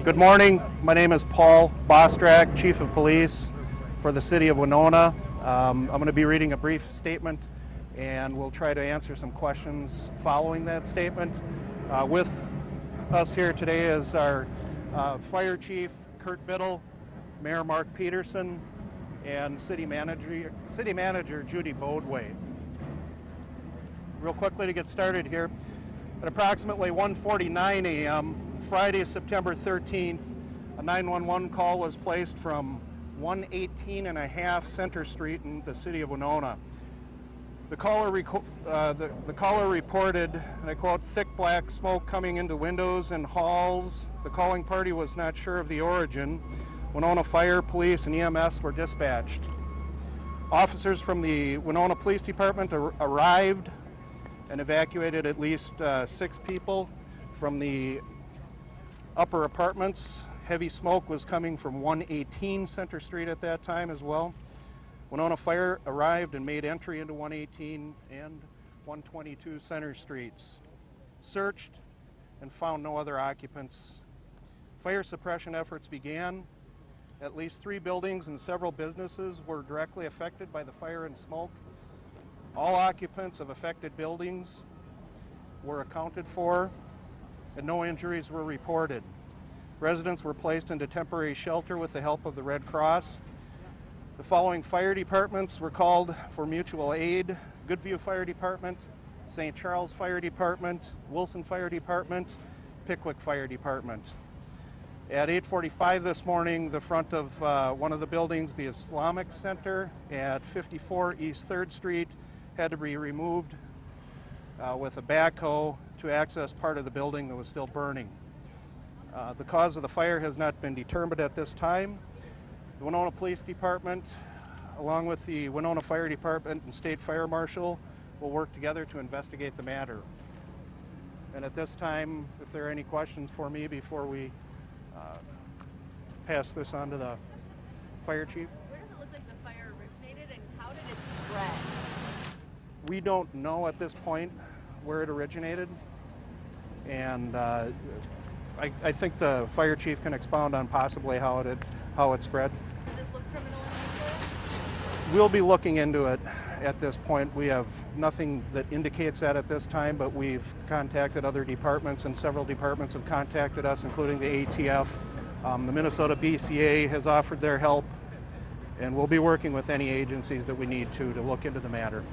Good morning. My name is Paul Bostrack, Chief of Police for the City of Winona. I'm going to be reading a brief statement, and we'll try to answer some questions following that statement. With us here today is our Fire Chief Curt Bittle, Mayor Mark Peterson, and City Manager Judy Bodway. Real quickly to get started here, at approximately 1:49 a.m. Friday, September 13th, a 911 call was placed from 118 and a half Center Street in the city of Winona. The caller reported, and I quote, thick black smoke coming into windows and halls. The calling party was not sure of the origin. Winona Fire, Police, and EMS were dispatched. Officers from the Winona Police Department arrived and evacuated at least 6 people from the upper apartments. Heavy smoke was coming from 118 Center Street at that time as well. Winona Fire arrived and made entry into 118 and 122 Center Streets. Searched and found no other occupants. Fire suppression efforts began. At least 3 buildings and several businesses were directly affected by the fire and smoke. All occupants of affected buildings were accounted for, and no injuries were reported. Residents were placed into temporary shelter with the help of the Red Cross. The following fire departments were called for mutual aid: Goodview Fire Department, St. Charles Fire Department, Wilson Fire Department, Pickwick Fire Department. At 8:45 this morning, the front of one of the buildings, the Islamic Center at 54 East 3rd Street, had to be removed with a backhoe to access part of the building that was still burning. The cause of the fire has not been determined at this time. The Winona Police Department, along with the Winona Fire Department and State Fire Marshal, will work together to investigate the matter. And at this time, if there are any questions for me before we pass this on to the Fire Chief. Where does it look like the fire originated, and how did it spread? We don't know at this point where it originated, and I think the Fire Chief can expound on possibly how it spread. Does this look criminal in nature? We'll be looking into it at this point. We have nothing that indicates that at this time, but we've contacted other departments, and several departments have contacted us, including the ATF. The Minnesota BCA has offered their help, and we'll be working with any agencies that we need to look into the matter.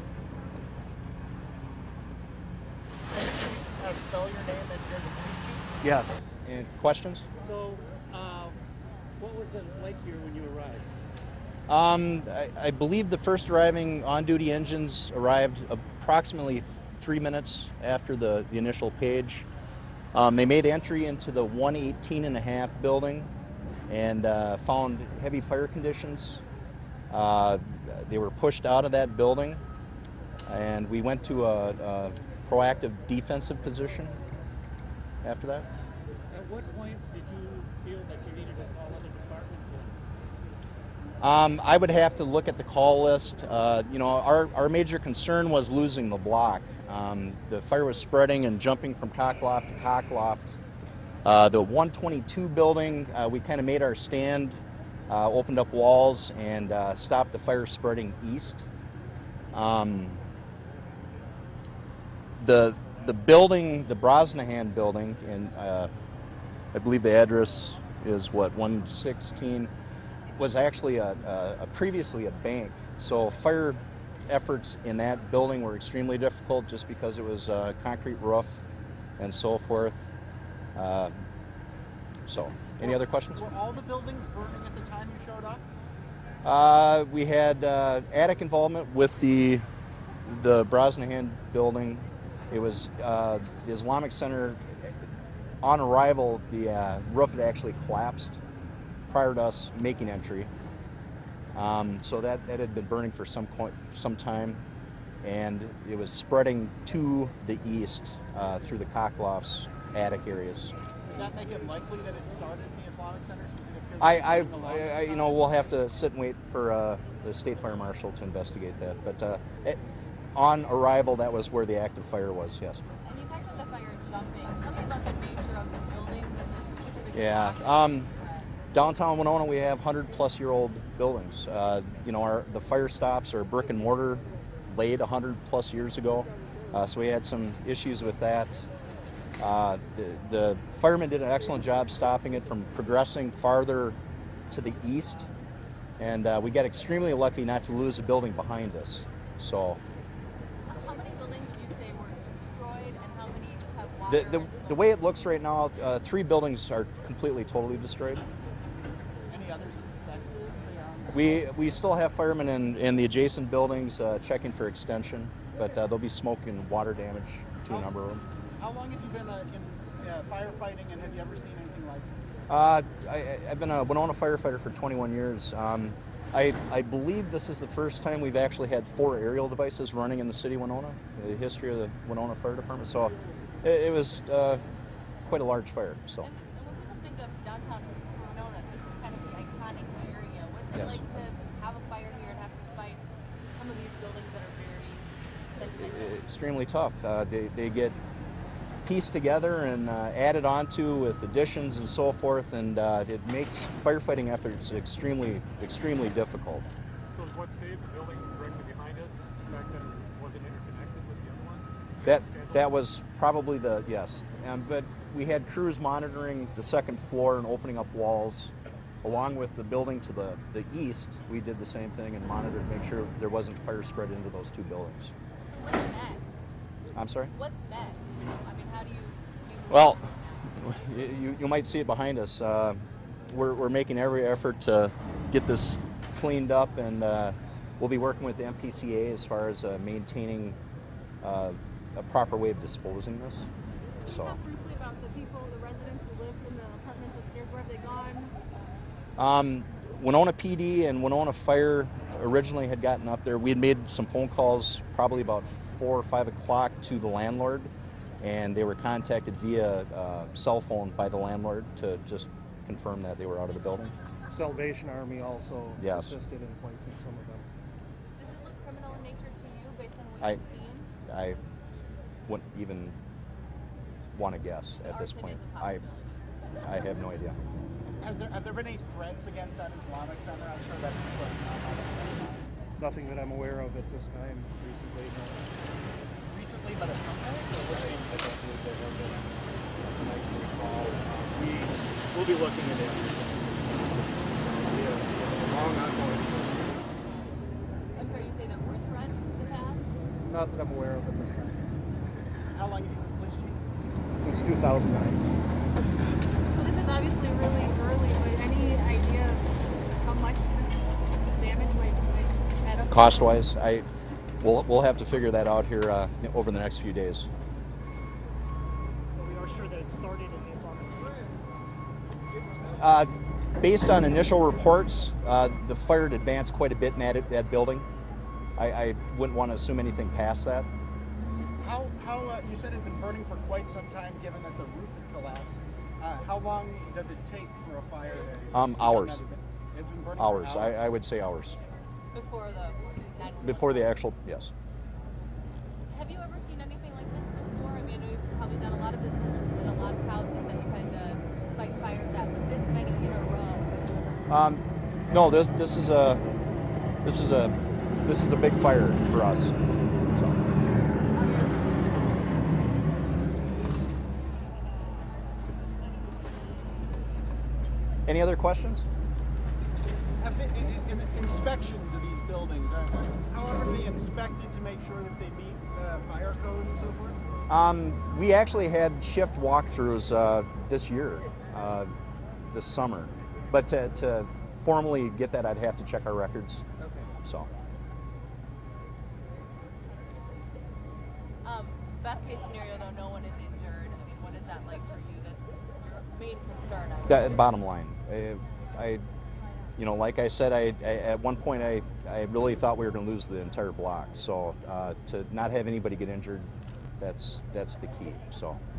Spell your name and you're the police chief? Yes. Any questions? So, what was it like here when you arrived? I believe the first arriving on-duty engines arrived approximately 3 minutes after the initial page. They made entry into the 118 and a half building and found heavy fire conditions. They were pushed out of that building, and we went to a proactive defensive position after that. At what point did you feel that you needed to call other departments in? I would have to look at the call list. Our major concern was losing the block. The fire was spreading and jumping from cockloft to cockloft. The 122 building, we kind of made our stand, opened up walls, and stopped the fire spreading east. The building, the Brosnahan building, and I believe the address is 116, was actually previously a bank. So fire efforts in that building were extremely difficult just because it was a concrete roof and so forth. Any other questions? Were all the buildings burning at the time you showed up? We had attic involvement with the Brosnahan building. It was the Islamic Center. On arrival, the roof had actually collapsed prior to us making entry. So that had been burning for some time, and it was spreading to the east through the cocklofts, attic areas. Does that make it likely that it started in the Islamic Center? Since it appears we'll have to sit and wait for the State Fire Marshal to investigate that. But on arrival, that was where the active fire was. Yes. And you talked about the fire jumping. Tell me about the nature of the buildings and this specific Yeah. Downtown Winona, we have 100-plus-year-old buildings. The fire stops are brick and mortar, laid 100-plus years ago. So we had some issues with that. The firemen did an excellent job stopping it from progressing farther to the east, and we got extremely lucky not to lose a building behind us. So How many buildings would you say were destroyed, and how many just have water? the way it looks right now, 3 buildings are completely, totally destroyed. Any others affected? We still have firemen in the adjacent buildings checking for extension, but there'll be smoke and water damage to a number of them. How long have you been in firefighting, and have you ever seen anything like this? I've been a Winona firefighter for 21 years. I believe this is the first time we've actually had 4 aerial devices running in the city of Winona, the history of the Winona Fire Department. So it was quite a large fire. So. And when people think of downtown Winona, this is kind of the iconic area. What's it Yes. like to have a fire here and have to fight some of these buildings that are very sentimental? Extremely tough. They get pieced together and added onto with additions and so forth, and it makes firefighting efforts extremely, extremely difficult. So is what saved the building directly behind us back then wasn't interconnected with the other ones? That was probably yes. But we had crews monitoring the second floor and opening up walls. Along with the building to the east, we did the same thing and monitored to make sure there wasn't fire spread into those 2 buildings. So what's next? I'm sorry? What's next? I mean, how do you Well, you might see it behind us. We're making every effort to get this cleaned up, and we'll be working with the MPCA as far as maintaining a proper way of disposing this. Can you So, talk briefly about the people, the residents who lived in the apartments upstairs? Where have they gone? Winona PD and Winona Fire originally had gotten up there. We had made some phone calls probably about 4 or 5 o'clock to the landlord, and they were contacted via cell phone by the landlord to just confirm that they were out of the building. Salvation Army also Yes. assisted in placing some of them. Does it look criminal in nature to you based on what I- you've seen? I wouldn't even want to guess at this Arson point. is a I have no idea. Have there been any threats against that Islamic center? I'm sure that's a question on how that's not. Nothing that I'm aware of at this time recently. No. Recently, but at some point? Or were they I don't believe they have been. I can recall. We'll be looking at it. It'll be a long ongoing investigation. I'm sorry, you say there were threats in the past? Not that I'm aware of at this time. How long have you been police chief? Since 2009. Well, this is obviously really early, but any idea of how much this damage might add up? Cost-wise, we'll have to figure that out here over the next few days. We are sure that it started in the Islamic State. Based on initial reports, the fire had advanced quite a bit in that building. I wouldn't want to assume anything past that. How you said it had been burning for quite some time, given that the roof had collapsed. How long does it take for a fire to... Hours. It's been burning Hours. for I would say hours. Before the 9/11? Before the actual, yes. Have you ever seen anything like this before? I mean, I know you've probably done a lot of businesses and a lot of houses that you've had to fight fires at, but this many in a row. No, this is a big fire for us. So. Any other questions? Have they, in inspections of these buildings, how are they inspected to make sure that they meet fire code and so forth? We actually had shift walkthroughs this year, this summer. But to formally get that, I'd have to check our records. Okay. So. Best case scenario, though, no one is injured. I mean, what is that like for you? That's your main concern. Bottom line, like I said, at one point I really thought we were going to lose the entire block. So to not have anybody get injured, that's the key. So.